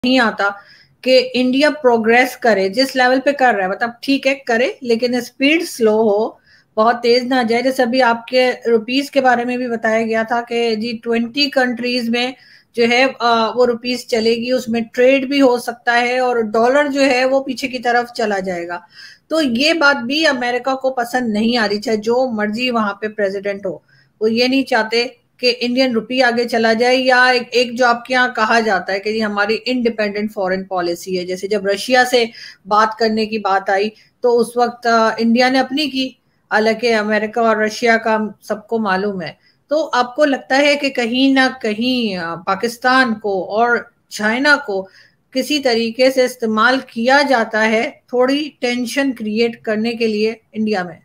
नहीं आता कि इंडिया प्रोग्रेस करे जिस लेवल पे कर रहा है, मतलब ठीक है करे लेकिन स्पीड स्लो हो, बहुत तेज ना जाए। जैसे अभी आपके रुपीस के बारे में भी बताया गया था कि जी 20 कंट्रीज में जो है वो रुपीस चलेगी, उसमें ट्रेड भी हो सकता है और डॉलर जो है वो पीछे की तरफ चला जाएगा। तो ये बात भी अमेरिका को पसंद नहीं आ रही, चाहे जो मर्जी वहां पे प्रेसिडेंट हो, वो ये नहीं चाहते कि इंडियन रुपी आगे चला जाए, या एक जो आपके यहाँ कहा जाता है कि हमारी इंडिपेंडेंट फॉरेन पॉलिसी है। जैसे जब रशिया से बात करने की बात आई तो उस वक्त इंडिया ने अपनी की, हालांकि अमेरिका और रशिया का सबको मालूम है। तो आपको लगता है कि कहीं ना कहीं पाकिस्तान को और चाइना को किसी तरीके से इस्तेमाल किया जाता है थोड़ी टेंशन क्रिएट करने के लिए इंडिया में?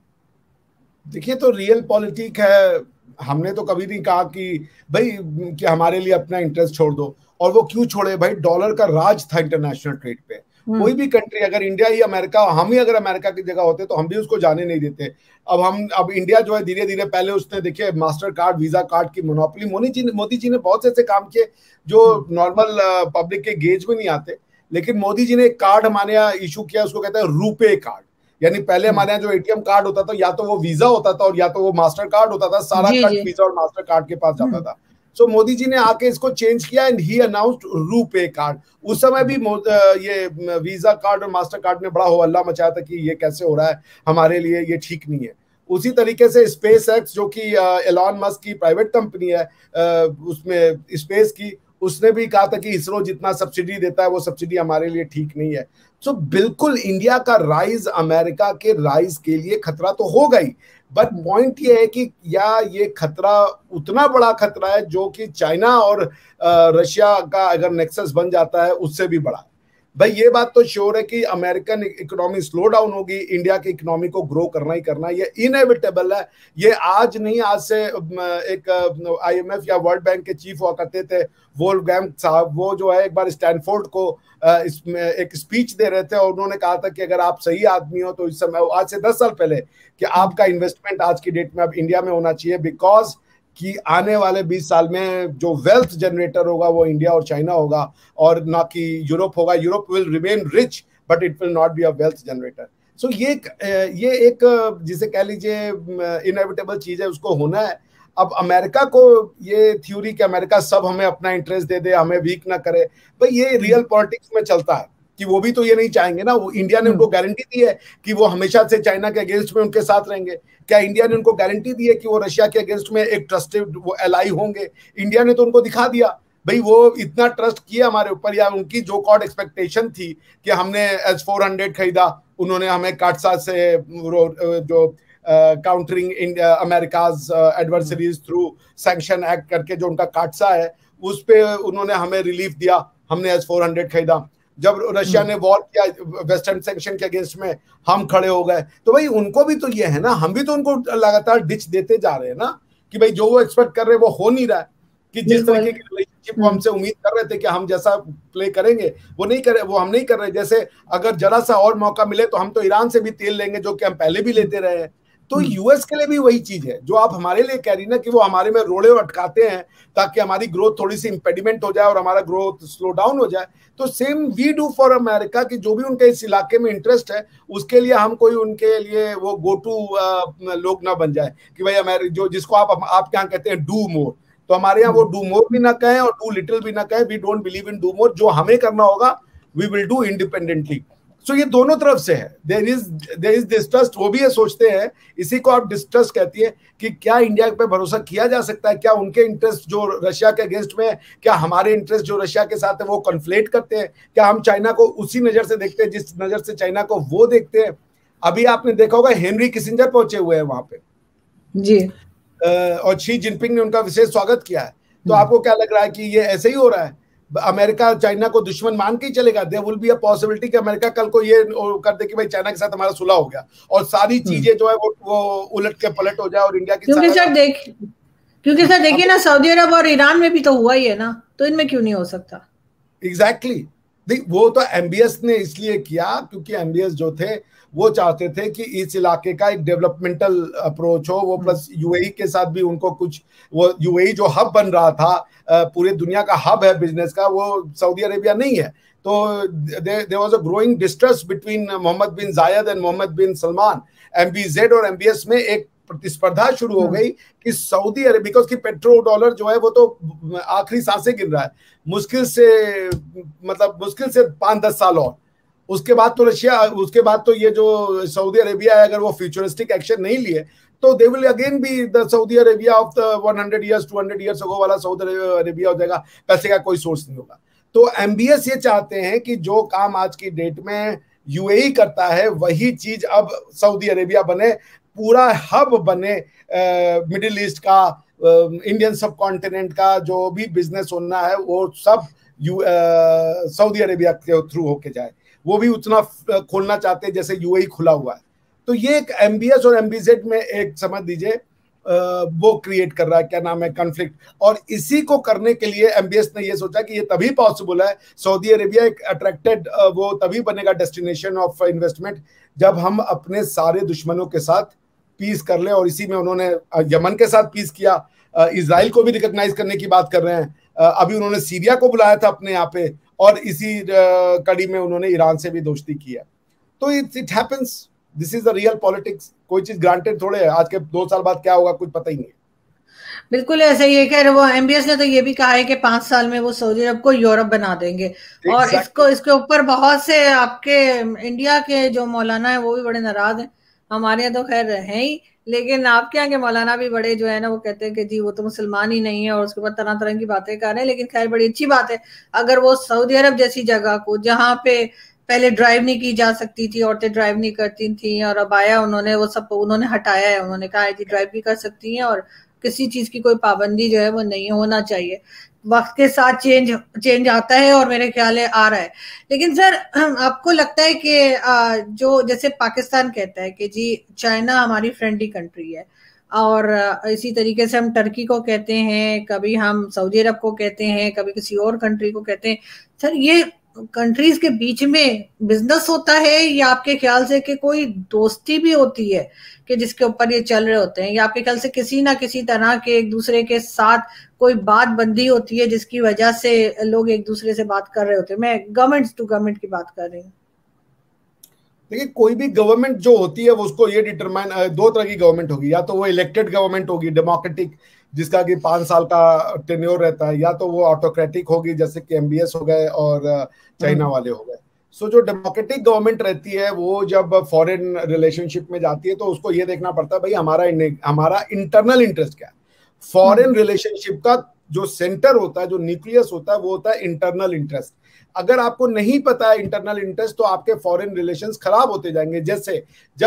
देखिए, तो रियल पॉलिटिक है। हमने तो कभी नहीं कहा कि भाई कि हमारे लिए अपना इंटरेस्ट छोड़ दो, और वो क्यों छोड़े भाई, डॉलर का राज था इंटरनेशनल ट्रेड पे। कोई भी कंट्री, अगर इंडिया ही अमेरिका, हम ही अगर अमेरिका की जगह होते तो हम भी उसको जाने नहीं देते। अब इंडिया जो है धीरे धीरे, पहले उसने देखिए मास्टर कार्ड, वीजा कार्ड की मोनोपोली, मोदी जी ने बहुत से ऐसे काम किए जो नॉर्मल पब्लिक के गेज में नहीं आते। लेकिन मोदी जी ने एक कार्ड हमारे यहाँ इशू किया, उसको कहते हैं रुपे कार्ड। यानी पहले हमारे यहाँ जो एटीएम कार्ड होता था, या तो वो वीजा होता था और या तो वो मास्टर कार्ड होता था, सारा कट वीजा और मास्टर कार्ड के पास जाता था। सो मोदी जी ने आके इसको चेंज किया एंड ही अनाउंस्ड रुपे कार्ड। उस समय भी ये वीजा कार्ड और मास्टर कार्ड ने बड़ा हो हल्ला मचाया था कि ये कैसे हो रहा है, हमारे लिए ये ठीक नहीं है। उसी तरीके से स्पेस एक्स, जो कि एलॉन मस्क की प्राइवेट कंपनी है, उसमें स्पेस की, उसने भी कहा था कि इसरो जितना सब्सिडी देता है वो सब्सिडी हमारे लिए ठीक नहीं है। तो बिल्कुल इंडिया का राइज अमेरिका के राइज के लिए खतरा तो हो गई, बट पॉइंट ये है कि या ये खतरा उतना बड़ा खतरा है जो कि चाइना और रशिया का अगर नेक्सस बन जाता है उससे भी बड़ा है। भाई ये बात तो श्योर है कि अमेरिकन इकोनॉमी स्लो डाउन होगी, इंडिया की इकोनॉमी को ग्रो करना ही करना, ये इनएविटेबल है। ये आज नहीं, आज से एक आईएमएफ या वर्ल्ड बैंक के चीफ हुआ करते थे वोल्फगैंग साहब, वो जो है एक बार स्टैनफोर्ड को इसमें एक स्पीच दे रहे थे और उन्होंने कहा था कि अगर आप सही आदमी हो तो इस समय, आज से 10 साल पहले, कि आपका इन्वेस्टमेंट आज की डेट में अब इंडिया में होना चाहिए, बिकॉज कि आने वाले 20 साल में जो वेल्थ जनरेटर होगा वो इंडिया और चाइना होगा, और ना कि यूरोप होगा। Europe will remain rich but it will not be a wealth generator. So ये एक जिसे कह लीजिए इनएविटेबल चीज है, उसको होना है। अब अमेरिका को ये थ्योरी कि अमेरिका सब हमें अपना इंटरेस्ट दे दे, हमें वीक ना करे, भाई ये रियल पॉलिटिक्स में चलता है कि वो भी तो ये नहीं चाहेंगे ना। वो इंडिया ने उनको गारंटी दी है कि वो हमेशा से चाइना के अगेंस्ट में उनके साथ रहेंगे। क्या इंडिया ने उनको गारंटी दी है कि वो रशिया के अगेंस्ट में एक ट्रस्टेड वो एलाई होंगे? इंडिया ने तो उनको दिखा दिया भाई, वो इतना ट्रस्ट किया हमारे ऊपर, या उनकी जो कॉड एक्सपेक्टेशन थी कि हमने S-400 खरीदा, उन्होंने हमें काटसा से जो countering America's adversaries through sanction act करके जो उनका काटसा है, उस पे उन्होंने हमें रिलीफ दिया, हमने S-400 खरीदा। जब रशिया ने वॉर किया वेस्टर्न सैंक्शन के अगेंस्ट में, हम खड़े हो गए। तो भाई उनको भी तो ये है ना, हम भी तो उनको लगातार डिच देते जा रहे हैं ना, कि भाई जो वो एक्सपेक्ट कर रहे हैं वो हो नहीं रहा है, कि जिस तरीके की रिलेशनशिप वो हमसे उम्मीद कर रहे थे कि हम जैसा प्ले करेंगे वो नहीं करे, वो हम नहीं कर रहे। जैसे अगर जरा सा और मौका मिले तो हम तो ईरान से भी तेल लेंगे, जो कि हम पहले भी लेते रहे हैं। तो यूएस के लिए भी वही चीज है जो आप हमारे लिए कह रही ना, कि वो हमारे में रोड़े अटकाते हैं ताकि हमारी ग्रोथ थोड़ी सी इंपेडिमेंट हो जाए और हमारा ग्रोथ स्लो डाउन हो जाए। तो same we do for America, कि जो भी उनके इस इलाके में इंटरेस्ट है उसके लिए हम कोई उनके लिए वो गो टू लोग ना बन जाए कि भाई जो जिसको आप क्या कहते हैं डू मोर, तो हमारे यहाँ वो डू मोर भी ना कहें और डू लिटिल भी ना कहें। We don't believe in do more, जो हमें करना होगा we will do independently. So ये दोनों तरफ से है, देयर इज डिस्ट्रस्ट, वो भी ये सोचते हैं, इसी को आप डिस्ट्रस्ट कहती है, कि क्या इंडिया पे भरोसा किया जा सकता है, क्या उनके इंटरेस्ट जो रशिया के अगेंस्ट में है, क्या हमारे इंटरेस्ट जो रशिया के साथ है वो कन्फ्लेट करते हैं, क्या हम चाइना को उसी नजर से देखते हैं जिस नजर से चाइना को वो देखते हैं। अभी आपने देखा होगा हेनरी किसिंजर पहुंचे हुए हैं वहां पे जी, और शी जिनपिंग ने उनका विशेष स्वागत किया है। तो आपको क्या लग रहा है कि ये ऐसे ही हो रहा है? अमेरिका चाइना को दुश्मन मान के ही चलेगा? There will be a possibility कि अमेरिका कल को ये कर दे कि भाई चाइना के साथ हमारा सुलह हो गया और सारी चीजें जो है वो उलट के पलट हो जाए और इंडिया की, क्योंकि सर देखिए ना, सऊदी अरब और ईरान में भी तो हुआ ही है ना, तो इनमें क्यों नहीं हो सकता? एग्जैक्टली नहीं, वो तो एमबीएस ने इसलिए किया क्योंकि एमबीएस जो थे वो चाहते थे कि इस इलाके का एक डेवलपमेंटल अप्रोच हो, वो प्लस यूएई के साथ भी उनको कुछ, वो यूएई जो हब बन रहा था, पूरे दुनिया का हब है बिजनेस का, वो सऊदी अरेबिया नहीं है। तो there was a growing distrust between Mohammed bin Zayed and Mohammed bin Salman. MBZ और एमबीएस में एक प्रतिस्पर्धा शुरू हो गई कि सऊदी अरेबिया, बिकॉज की पेट्रो डॉलर जो है वो तो आखिरी सांसें गिन रहा है, मुश्किल से, मतलब मुश्किल से 5-10 साल और उसके बाद तो रशिया, उसके बाद तो ये जो सऊदी अरेबिया है, अगर वो फ्यूचरिस्टिक एक्शन नहीं लिए तो they will again be the Saudi Arabia of the 100 years 200 years ago वाला सऊदी अरेबिया हो जाएगा, पैसे का कोई सोर्स नहीं होगा। तो एमबीएस ये चाहते हैं कि जो काम आज की डेट में यूएई करता है वही चीज अब सऊदी अरेबिया बने, पूरा हब बने मिडिल ईस्ट का, इंडियन सब कॉन्टिनेंट का जो भी बिजनेस होना है वो सब सऊदी अरेबिया के थ्रू होके जाए। वो भी उतना खोलना चाहते हैं जैसे यूएई खुला हुआ है। तो ये एक एमबीएस और एमबीजेड में एक समझ दीजिए वो क्रिएट कर रहा है, क्या नाम है, कॉन्फ्लिक्ट। और इसी को करने के लिए एमबीएस ने ये सोचा कि ये तभी पॉसिबल है, सऊदी अरेबिया एक अट्रैक्टेड, वो तभी बनेगा डेस्टिनेशन ऑफ इन्वेस्टमेंट जब हम अपने सारे दुश्मनों के साथ पीस कर ले। और इसी में उन्होंने यमन के साथ पीस किया, इजराइल को भी रिकॉग्नाइज करने की बात कर रहे हैं, अभी उन्होंने सीरिया को बुलाया था अपने यहाँ पे, और इसी कड़ी में उन्होंने ईरान से भी दोस्ती की है। तो it happens, this is the real politics. कोई चीज ग्रांटेड थोड़े है, आज के 2 साल बाद क्या होगा कुछ पता ही नहीं है। बिल्कुल ऐसा ही है। खैर वो एमबीएस ने तो ये भी कहा है कि 5 साल में वो सऊदी अरब को यूरोप बना देंगे। और इसके ऊपर बहुत से आपके इंडिया के जो मौलाना है वो भी बड़े नाराज हैं। हमारे यहाँ तो खैर है ही, लेकिन आपके यहाँ के मौलाना भी बड़े जो है ना वो कहते हैं कि जी वो तो मुसलमान ही नहीं है, और उसके बाद तरह तरह की बातें कर रहे हैं। लेकिन खैर बड़ी अच्छी बात है अगर वो सऊदी अरब जैसी जगह को, जहाँ पे पहले ड्राइव नहीं की जा सकती थी, औरतें ड्राइव नहीं करती थी, और अब आया उन्होंने वो सब उन्होंने हटाया है। उन्होंने कहा है जी ड्राइव भी कर सकती हैं और किसी चीज की कोई पाबंदी जो है वो नहीं होना चाहिए। वक्त के साथ चेंज आता है और मेरे ख्याल है आ रहा है। लेकिन सर आपको लगता है कि जो जैसे पाकिस्तान कहता है कि जी चाइना हमारी फ्रेंडली कंट्री है, और इसी तरीके से हम टर्की को कहते हैं, कभी हम सऊदी अरब को कहते हैं, कभी किसी और कंट्री को कहते हैं, सर ये कंट्रीज के बीच में बिजनेस होता है या आपके ख्याल से कि कोई दोस्ती भी होती है कि जिसके ऊपर ये चल रहे होते हैं, या आपके ख्याल से किसी ना किसी तरह के एक दूसरे के साथ कोई बात बंदी होती है जिसकी वजह से लोग एक दूसरे से बात कर रहे होते हैं? मैं गवर्नमेंट टू गवर्नमेंट की बात कर रही हूँ। देखिए कोई भी गवर्नमेंट जो होती है वो उसको ये डिटरमाइन, 2 तरह की गवर्नमेंट होगी, या तो वो इलेक्टेड गवर्नमेंट होगी डेमोक्रेटिक जिसका कि 5 साल का टेन्योर रहता है, या तो वो ऑटोक्रेटिक होगी जैसे कि एमबीएस हो गए और चाइना वाले हो गए। सो जो डेमोक्रेटिक गवर्नमेंट रहती है वो जब फॉरेन रिलेशनशिप में जाती है तो उसको ये देखना पड़ता है भाई हमारा इंटरनल इंटरेस्ट क्या है। फॉरेन रिलेशनशिप का जो सेंटर होता है, जो न्यूक्लियस होता है, वो होता है इंटरनल इंटरेस्ट। अगर आपको नहीं पता है इंटरनल इंटरेस्ट तो आपके फॉरेन रिलेशंस खराब होते जाएंगे। जैसे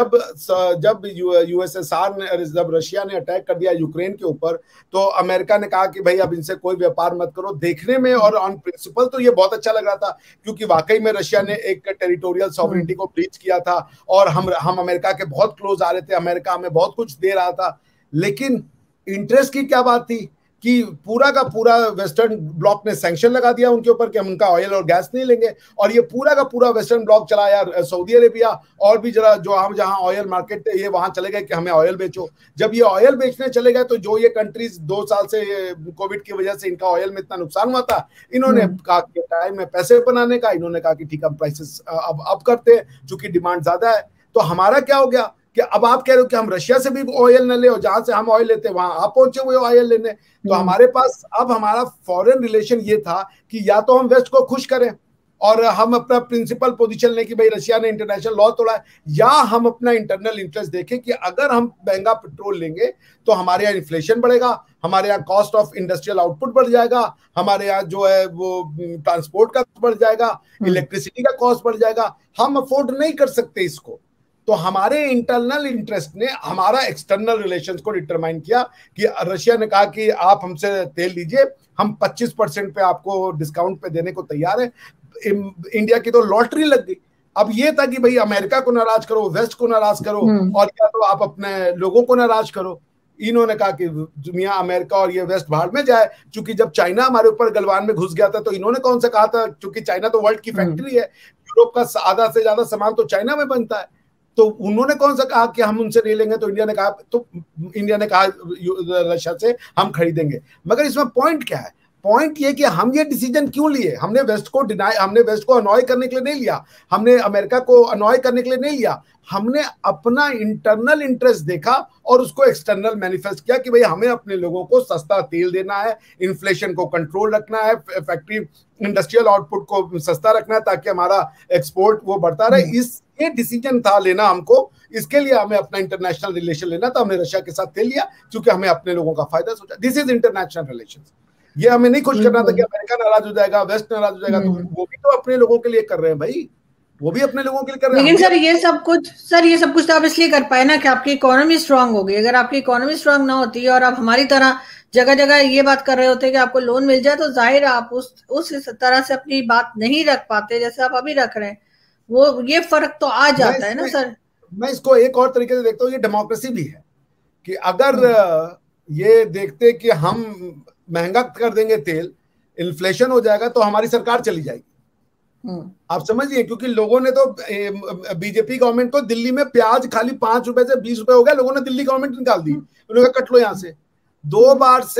जब यूएसएसआर ने, जब रशिया ने अटैक कर दिया यूक्रेन के ऊपर, तो अमेरिका ने कहा कि भाई अब इनसे कोई व्यापार मत करो। देखने में और ऑन प्रिंसिपल तो ये बहुत अच्छा लग रहा था क्योंकि वाकई में रशिया ने एक टेरिटोरियल सॉवरेनिटी को ब्रीच किया था और हम अमेरिका के बहुत क्लोज आ रहे थे, अमेरिका हमें बहुत कुछ दे रहा था। लेकिन इंटरेस्ट की क्या बात थी कि पूरा का पूरा वेस्टर्न ब्लॉक ने सैंक्शन लगा दिया उनके ऊपर कि हम उनका ऑयल और गैस नहीं लेंगे, और ये पूरा का पूरा वेस्टर्न ब्लॉक चला यार सऊदी अरेबिया और भी जरा जो हम जहां ऑयल मार्केट है ये वहां चले गए कि हमें ऑयल बेचो। जब ये ऑयल बेचने चले गए तो जो ये कंट्रीज 2 साल से कोविड की वजह से इनका ऑयल में इतना नुकसान हुआ था, इन्होंने कहा कि टाइम में पैसे बनाने का, इन्होंने कहा कि ठीक है हम प्राइसेस अब करते हैं चूंकि डिमांड ज्यादा है। तो हमारा क्या हो गया कि अब आप कह रहे हो कि हम रशिया से भी ऑयल न ले, और जहां से हम ऑयल लेते हैं वहां आप पहुंचे हुए ऑयल लेने। तो हमारे पास अब हमारा फॉरेन रिलेशन ये था कि या तो हम वेस्ट को खुश करें और हम अपना प्रिंसिपल पोजीशन लें कि भाई रशिया ने इंटरनेशनल लॉ तोड़ा है, या हम अपना इंटरनल इंटरेस्ट देखें कि अगर हम महंगा पेट्रोल लेंगे तो हमारे यहाँ इन्फ्लेशन बढ़ेगा, हमारे यहाँ कॉस्ट ऑफ इंडस्ट्रियल आउटपुट बढ़ जाएगा, हमारे यहाँ जो है वो ट्रांसपोर्ट का बढ़ जाएगा, इलेक्ट्रिसिटी का कॉस्ट बढ़ जाएगा, हम अफोर्ड नहीं कर सकते इसको। तो हमारे इंटरनल इंटरेस्ट ने हमारा एक्सटर्नल रिलेशंस को डिटरमाइन किया कि रशिया ने कहा कि आप हमसे तेल लीजिए, हम 25% पे आपको डिस्काउंट पे देने को तैयार है। इंडिया की तो लॉटरी लग गई। अब ये था कि भाई अमेरिका को नाराज करो, वेस्ट को नाराज करो, और या तो आप अपने लोगों को नाराज करो। इन्होंने कहा कि दुनिया अमेरिका और ये वेस्ट भाड़ में जाए, क्योंकि जब चाइना हमारे ऊपर गलवान में घुस गया था तो इन्होंने कौन सा कहा था, क्योंकि चाइना तो वर्ल्ड की फैक्ट्री है, यूरोप का आधा से ज्यादा सामान तो चाइना में बनता है, तो उन्होंने कौन सा कहा कि हम उनसे नहीं लेंगे, तो इंडिया ने कहा रशिया से हम खरीदेंगे। मगर इसमें पॉइंट क्या है, पॉइंट ये कि हम ये डिसीजन क्यों लिए, हमने वेस्ट को अनॉय करने के लिए नहीं लिया, हमने अमेरिका को अनॉय करने के लिए नहीं लिया, हमने अपना इंटरनल इंटरेस्ट देखा और उसको एक्सटर्नल मैनिफेस्ट किया कि भाई हमें अपने लोगों को सस्ता तेल देना है, इन्फ्लेशन को कंट्रोल रखना है, फैक्ट्री इंडस्ट्रियल आउटपुट को सस्ता रखना है ताकि हमारा एक्सपोर्ट वो बढ़ता रहे। ये डिसीजन था लेना हमको, इसके लिए हमें अपना इंटरनेशनल रिलेशन लेना था, हमने रशिया के साथ तेल लिया क्योंकि हमें अपने लोगों का फायदा सोचा। This is international relations. ये हमें नहीं खुश करना था कि अमेरिका नाराज हो जाएगा, वेस्ट नाराज हो जाएगा, तो वो भी तो अपने लोगों के लिए कर रहे हैं भाई, वो भी अपने लोगों के लिए कर रहे हैं। लेकिन सर ये सब कुछ तो आप इसलिए कर पाए ना कि आपकी इकोनॉमी स्ट्रांग हो गई। अगर आपकी इकोनॉमी स्ट्रांग ना होती और आप हमारी तरह जगह जगह ये बात कर रहे होते कि आपको लोन मिल जाए, तो जाहिर आप उस तरह से अपनी बात नहीं रख पाते जैसे आप अभी रख रहे हैं। वो ये फर्क तो आ जाता है ना सर। मैं इसको एक और तरीके से देखता हूँ, ये डेमोक्रेसी भी है कि अगर ये देखते कि हम महंगा कर देंगे तेल, इन्फ्लेशन हो जाएगा, तो हमारी सरकार चली जाएगी। आप समझिए, क्योंकि लोगों ने तो बीजेपी गवर्नमेंट को दिल्ली में प्याज खाली 5 रुपए से 20 रुपए हो गया, लोगों ने दिल्ली गवर्नमेंट निकाल दी, उन्होंने कहा कट लो यहां से। 2 बार से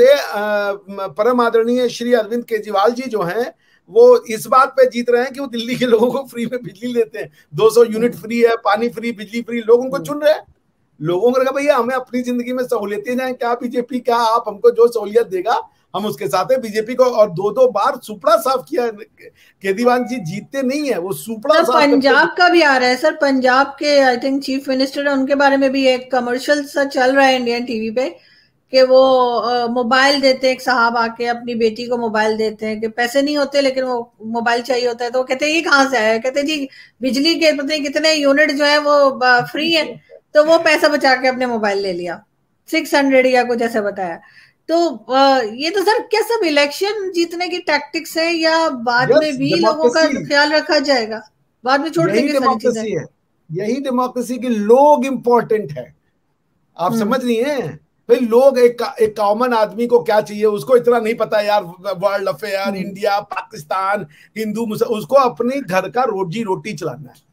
परम आदरणीय श्री अरविंद केजरीवाल जी जो हैं वो इस बात पे जीत रहे हैं कि वो दिल्ली के लोगों को फ्री में बिजली देते हैं, 200 यूनिट फ्री है, पानी फ्री, बिजली फ्री, लोग उनको चुन रहे हैं। लोगों को लगा भैया हमें अपनी जिंदगी में सहूलियतें जाए, क्या बीजेपी, क्या आप हमको जो सहूलियत देगा हम उसके साथ है। बीजेपी को और 2 बार सुपड़ा साफ किया, केजरीवाल जी जीतते नहीं है, वो सुपड़ा साफ। पंजाब का भी आ रहा है सर, पंजाब के आई थिंक चीफ मिनिस्टर है, उनके बारे में भी एक कमर्शियल सा चल रहा है इंडियन टीवी पे कि वो मोबाइल देते हैं, एक साहब आके अपनी बेटी को मोबाइल देते हैं कि पैसे नहीं होते लेकिन वो मोबाइल चाहिए होता है, तो वो कहते हैं ये कहाँ से आया, कहते हैं जी बिजली के पता नहीं कितने यूनिट जो है वो फ्री है, तो वो पैसा बचा के अपने मोबाइल ले लिया 600 या कुछ ऐसा बताया। तो ये तो सर क्या सब इलेक्शन जीतने की टैक्टिक्स है या बाद में भी लोगों का ख्याल रखा जाएगा, बाद में छोड़ देंगे सारी चीजें? यही डेमोक्रेसी की लोग इंपॉर्टेंट है, आप समझ रही हैं भाई। लोग एक कॉमन आदमी को क्या चाहिए, उसको इतना नहीं पता यार, वर्ल्ड अफेयर, इंडिया, पाकिस्तान, हिंदू मुसलमान, उसको अपने घर का रोजी रोटी चलाना है।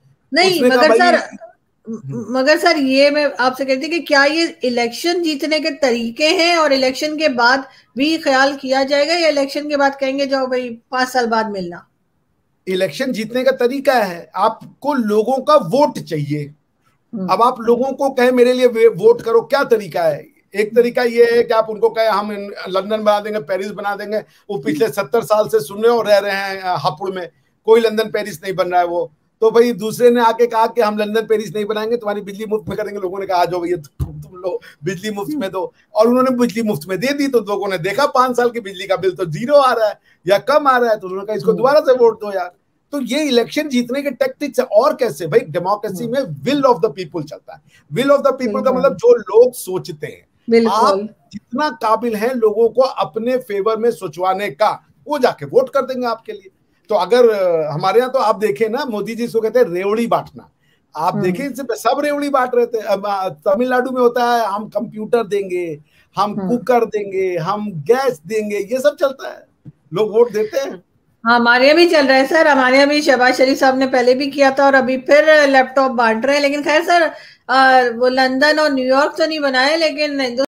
नहीं मगर सर ये मैं आपसे कहती कि क्या ये इलेक्शन जीतने के तरीके हैं और इलेक्शन के बाद भी ख्याल किया जाएगा, या इलेक्शन के बाद कहेंगे जाओ भाई 5 साल बाद मिलना? इलेक्शन जीतने का तरीका है, आपको लोगों का वोट चाहिए। अब आप लोगों को कहें मेरे लिए वोट करो, क्या तरीका है? एक तरीका ये है कि आप उनको कहें हम लंदन बना देंगे, पेरिस बना देंगे। वो पिछले 70 साल से सुन रहे और रह रहे हैं हापुड़ में, कोई लंदन पेरिस नहीं बन रहा है वो। तो भाई दूसरे ने आके कहा कि हम लंदन पेरिस नहीं बनाएंगे, तुम्हारी बिजली मुफ्त में करेंगे। लोगों ने कहा आ जाओ भैया तुम लोग बिजली मुफ्त में दो, और उन्होंने बिजली मुफ्त में दे दी। तो लोगों ने देखा 5 साल की बिजली का बिल तो 0 आ रहा है या कम आ रहा है, तो उन्होंने कहा इसको दोबारा से वोट दो यार। तो ये इलेक्शन जीतने के टैक्टिक्स है। और कैसे भाई, डेमोक्रेसी में विल ऑफ द पीपल चलता है। विल ऑफ द पीपल का मतलब जो लोग सोचते हैं। आप जितना काबिल हैं लोगों को अपने फेवर में सोचवाने का, वो जाके वोट कर देंगे आपके लिए। तो अगर हमारे यहाँ तो आप देखें ना, मोदी जी इसको कहते हैं रेवड़ी बांटना। आप देखें इनसे सब रेवड़ी बांट रहे थे। अब तमिलनाडु में होता है हम कंप्यूटर देंगे, हम कुकर देंगे, हम गैस देंगे, ये सब चलता है, लोग वोट देते हैं। हमारे यहाँ भी चल रहा है सर, हमारे यहाँ भी शहबाज शरीफ साहब ने पहले भी किया था और अभी फिर लैपटॉप बांट रहे हैं। लेकिन खैर सर वो लंदन और न्यूयॉर्क तो नहीं बनाए, लेकिन